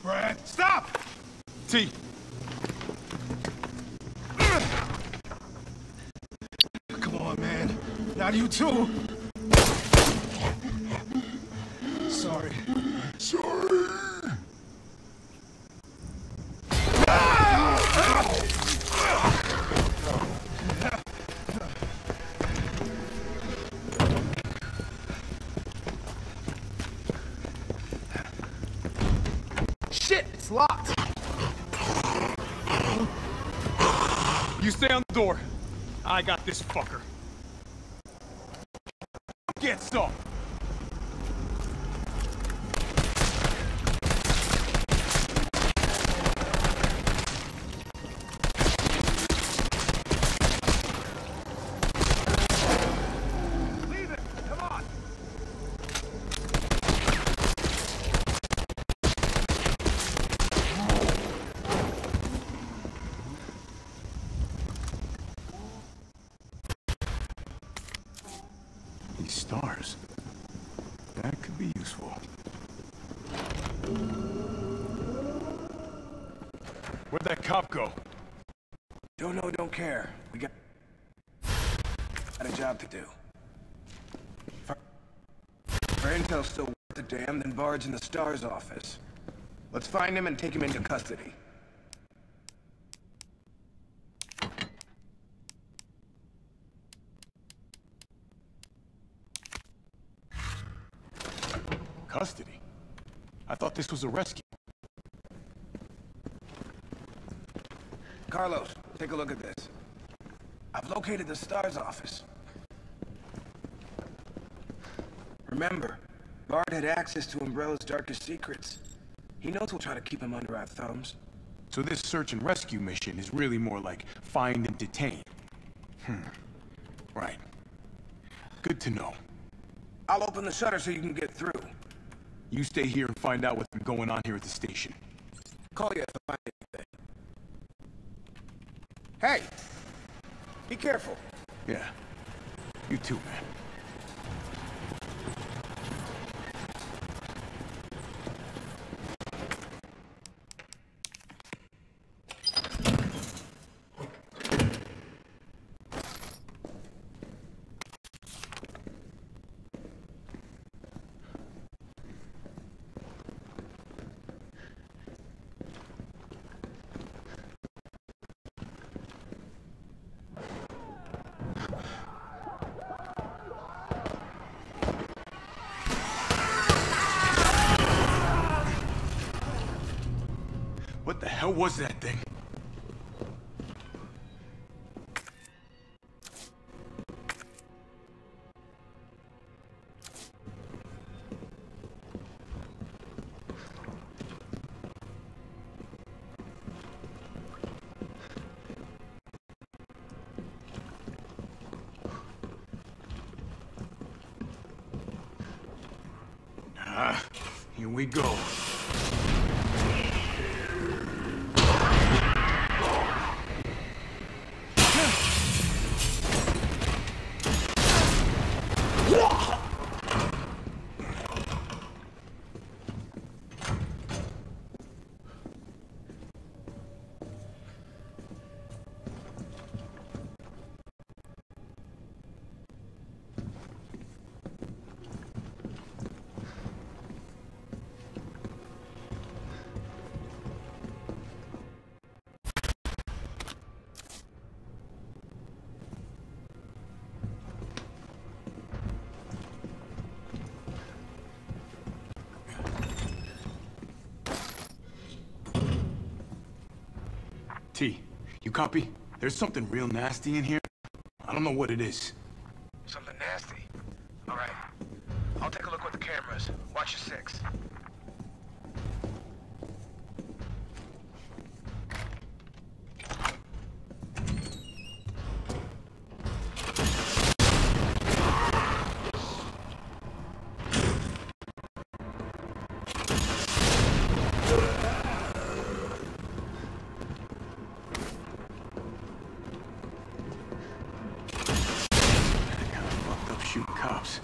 Brad, stop! T. Come on, man. Not you too. Sorry. Sorry. Shit, it's locked. You stay on the door. I got this fucker. Get some. Leave it. Come on. These stars. That could be useful. Where'd that cop go? Don't know, don't care. We got a job to do. If our intel's still worth a damn, then Bard's in the STARS office. Let's find him and take him into custody. Custody? I thought this was a rescue. Carlos, take a look at this. I've located the STARS office. Remember, Bard had access to Umbrella's darkest secrets. He knows we'll try to keep him under our thumbs. So this search and rescue mission is really more like find and detain. Right. Good to know. I'll open the shutter so you can get through. You stay here and find out what's been going on here at the station. Call you if I find anything. Hey! Be careful. Yeah. You too, man. What the hell was that thing? Here we go. T, you copy? There's something real nasty in here. I don't know what it is. Something nasty. All right. I'll take a look with the cameras. Watch your six. Shoot cops.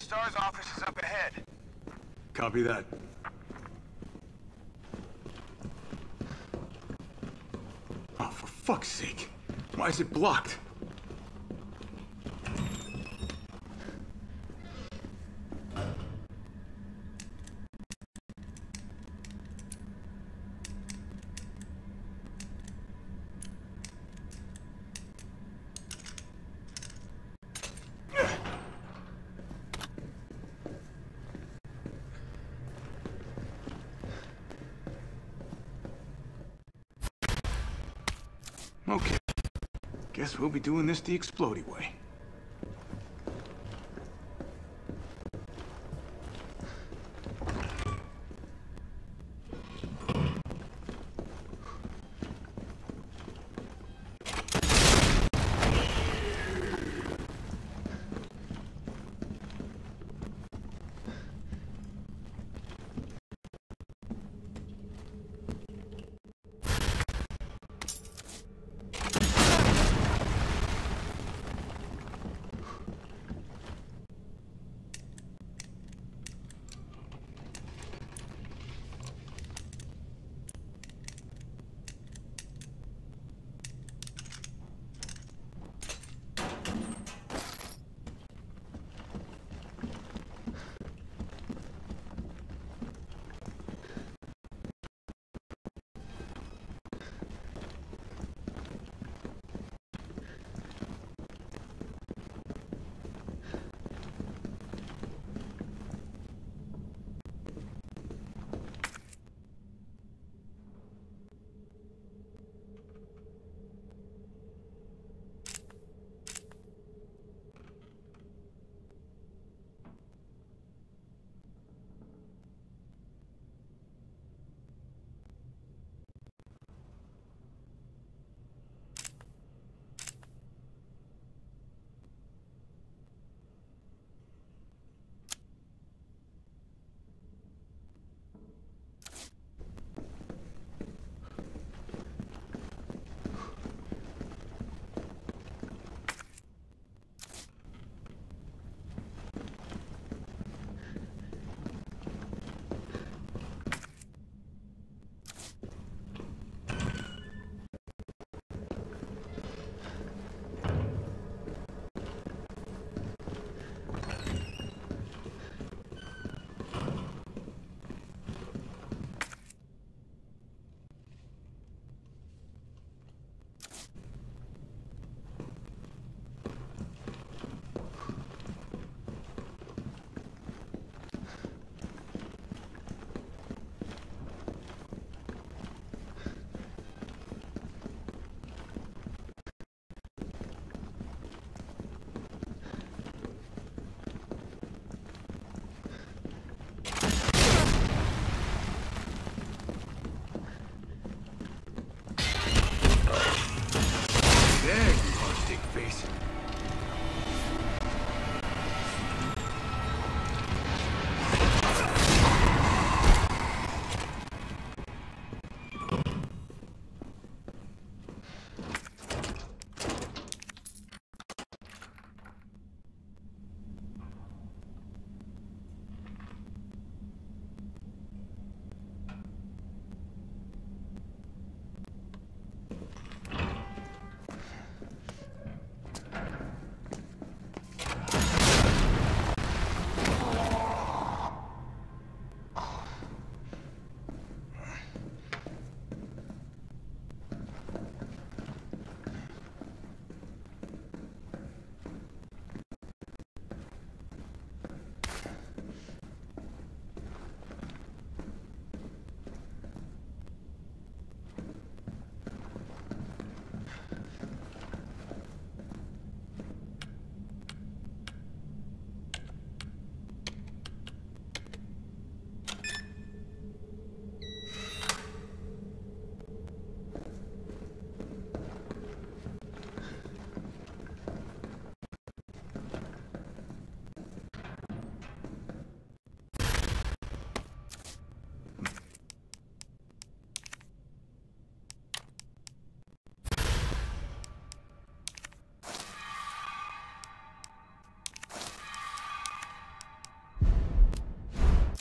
STAR's office is up ahead. Copy that. Oh, for fuck's sake. Why is it blocked? Okay. Guess we'll be doing this the explodey way.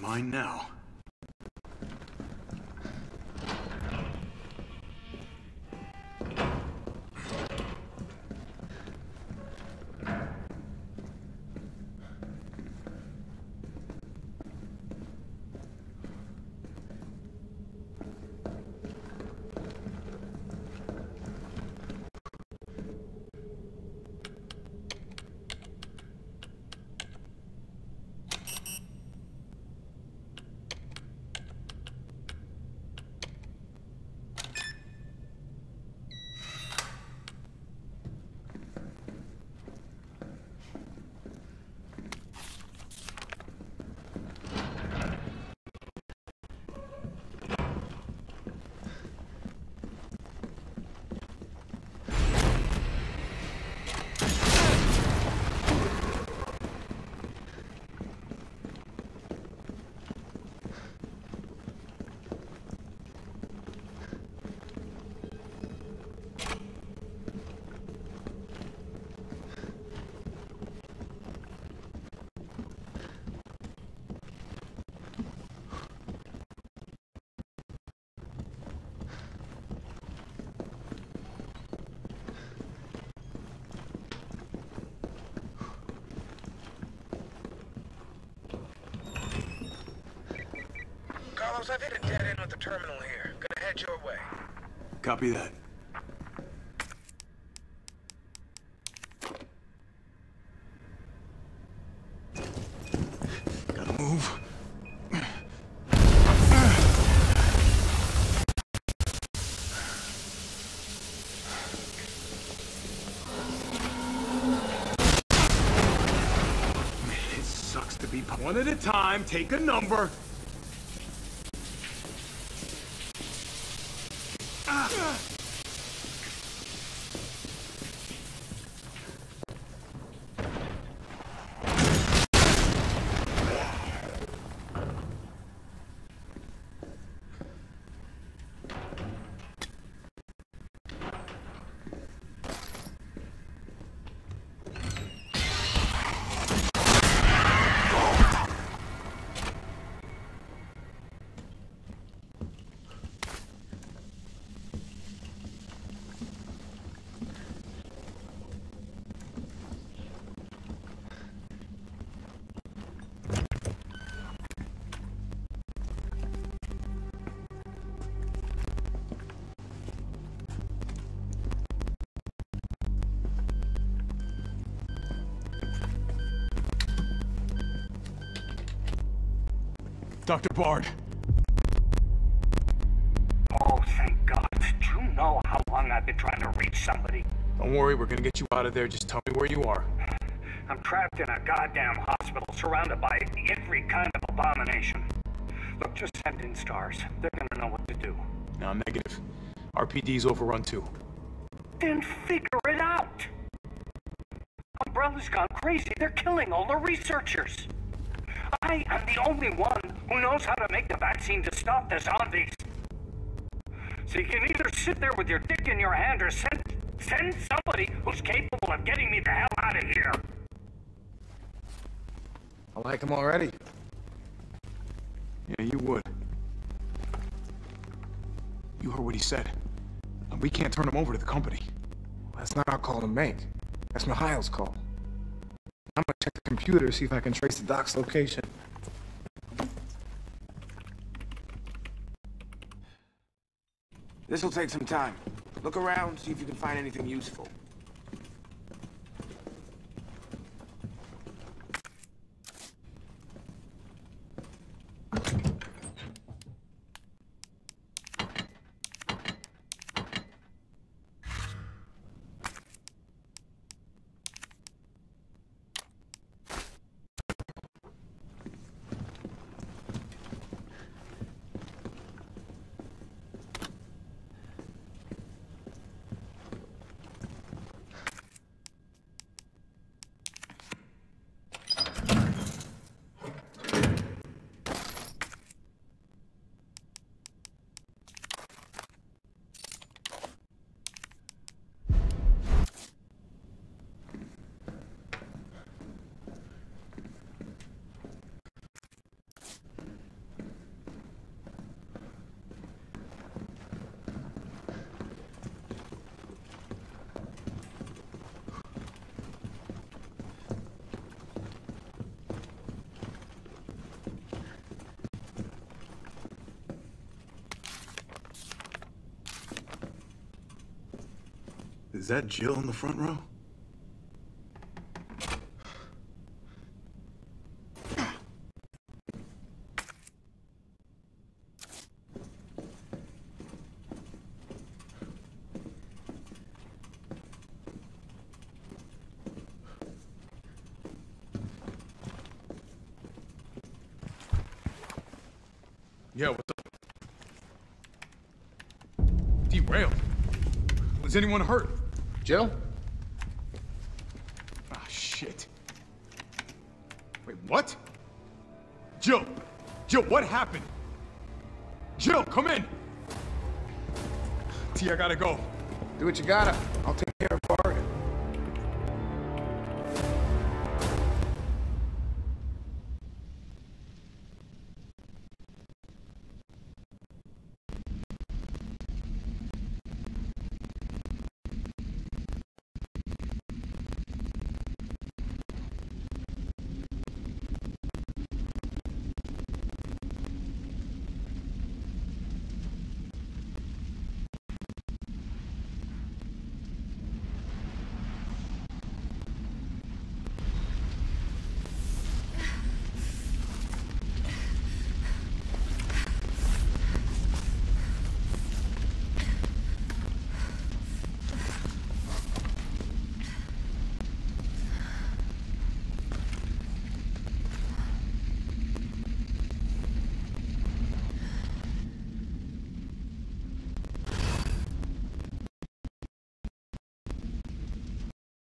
fine now. Carlos, I've hit a dead end with the terminal here. Gonna head your way. Copy that. Gotta move. It sucks to be one at a time. Take a number. Dr. Bard. Oh, thank God. Do you know how long I've been trying to reach somebody? Don't worry, we're gonna get you out of there. Just tell me where you are. I'm trapped in a goddamn hospital, surrounded by every kind of abomination. Look, just send in stars. They're gonna know what to do. No, negative. RPD's overrun too. Then figure it out! Umbrella's gone crazy. They're killing all the researchers. I am the only one who knows how to make the vaccine to stop the zombies. So you can either sit there with your dick in your hand or send somebody who's capable of getting me the hell out of here. I like him already. Yeah, you would. You heard what he said. We can't turn him over to the company. That's not our call to make. That's Mikhail's call. I'm gonna check the computer, see if I can trace the doc's location. This'll take some time. Look around, see if you can find anything useful. Is that Jill in the front row? Yeah, what's up? Derailed. Was anyone hurt? Jill? Ah, shit. Wait, what? Jill! Jill, what happened? Jill, come in! T, I gotta go. Do what you gotta. I'll take